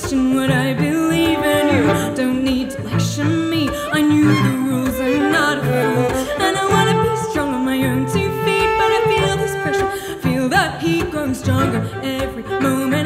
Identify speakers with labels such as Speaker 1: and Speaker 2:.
Speaker 1: question what I believe in. You don't need to lecture me. I knew the rules, I'm not a fool. And I wanna be strong on my own 2 feet, but I feel this pressure, feel that heat growing stronger every moment.